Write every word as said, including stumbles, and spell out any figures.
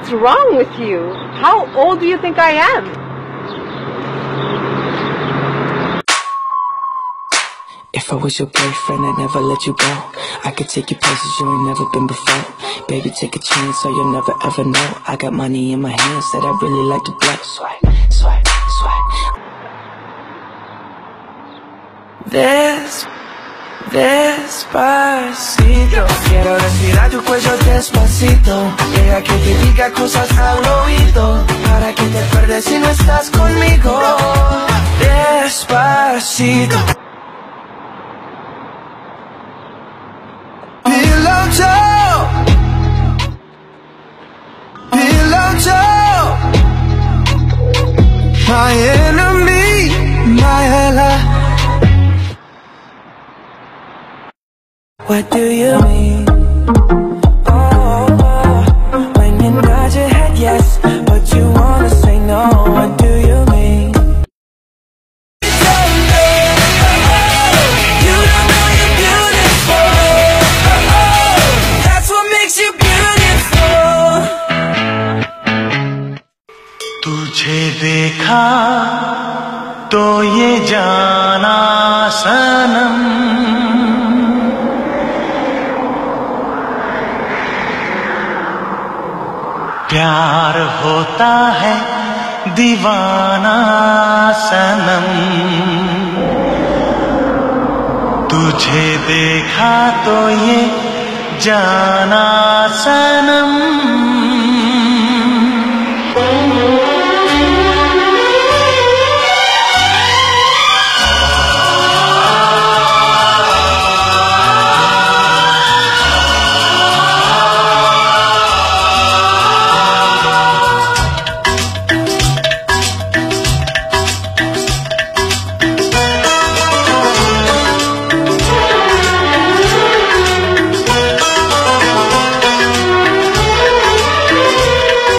What's wrong with you? How old do you think I am? If I was your boyfriend, I'd never let you go. I could take you places you ain't never been before. Baby, take a chance so you'll never ever know. I got money in my hands that I really like to blow. Swipe, swipe, swipe. Des, despacito. Quiero respirar tu cuello despacito. Deja que te diga cosas al oído, para que te acuerdes si no estás conmigo. Despacito. Pillow talk, pillow talk. My enemy, my ally. What do you mean? Oh, oh, when you nod your head yes, but you wanna say no. What do you mean? तुझे देखा तो ये जाना सनम, प्यार होता है दीवाना सनम। तुझे देखा तो ये जाना सनम।